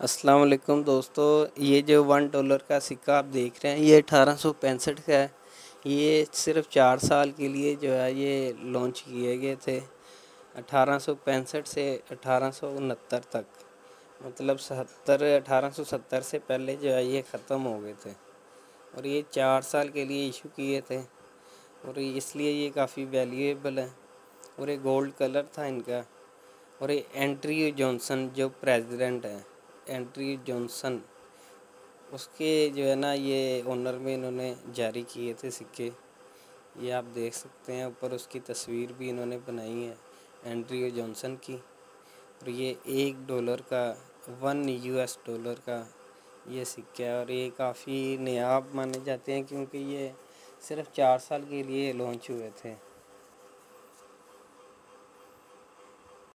अस्सलाम वालेकुम दोस्तों, ये जो $1 का सिक्का आप देख रहे हैं ये 1865 का है। ये सिर्फ 4 साल के लिए जो है ये लॉन्च किए गए थे 1865 से 1869 तक। मतलब 1870 से पहले जो है ये ख़त्म हो गए थे और ये 4 साल के लिए इशू किए थे और इसलिए ये काफ़ी वैल्यूएबल है। और ये गोल्ड कलर था इनका। और ये एंड्रयू जॉनसन जो प्रेसिडेंट है, एंड्रयू जॉनसन, उसके जो है ना ये ऑनर में इन्होंने जारी किए थे सिक्के। ये आप देख सकते हैं, ऊपर उसकी तस्वीर भी इन्होंने बनाई है एंड्रयू जॉनसन की। और ये $1 का, $1 का ये सिक्का है और ये काफ़ी नायाब माने जाते हैं क्योंकि ये सिर्फ 4 साल के लिए लॉन्च हुए थे।